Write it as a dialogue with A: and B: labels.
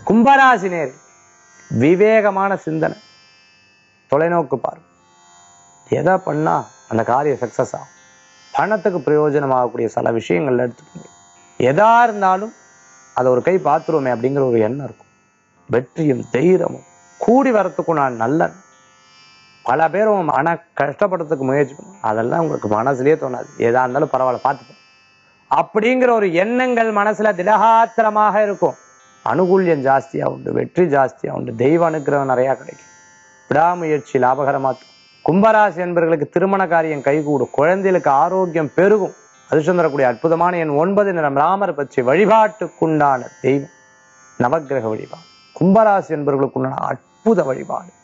A: கும்பராசினியர் விவேகமான சிந்தனை, தொலைநோக்கு பார்வை, எதை பண்ணா அந்த காரியம் சக்சஸ் ஆகும், பணத்துக்கு பிரயோஜனமாகக்கூடிய சில விஷயங்கள்ல எடுத்துக்கோங்க. எதா இருந்தாலும் அதை ஒரு கை பார்த்துருவோமே அப்படிங்கிற ஒரு எண்ணம் இருக்கும். வெற்றியும் தைரியமும் கூடி வரத்துக்கும் நான் நல்ல பல பேர் உங்க மன கஷ்டப்படுறதுக்கு முயற்சி பண்ணுவோம், அதெல்லாம் உங்களுக்கு மனசுலயே தோணாது. எதா இருந்தாலும் பரவாயில்ல பார்த்துப்போம் அப்படிங்கிற ஒரு எண்ணங்கள் மனசுல திடகாத்திரமாக இருக்கும். அனுகூல்யம் ஜாஸ்தியா உண்டு, வெற்றி ஜாஸ்தியா உண்டு, தெய்வ அனுக்கிரகம் நிறைய கிடைக்கும். விடாமுயற்சி லாபகரமா. கும்பராசி என்பவர்களுக்கு திருமண காரியம் கைகூடும், குழந்தைகளுக்கு ஆரோக்கியம் பெருகும். அதிர்ஷ்டம் தரக்கூடிய அற்புதமான எண் 9 நிறம் ராமர் பச்சை. வழிபாட்டுக்குண்டான தெய்வம் நவக்கிரக வழிபாடு. கும்பராசி என்பவர்களுக்குண்டான அற்புத வழிபாடு.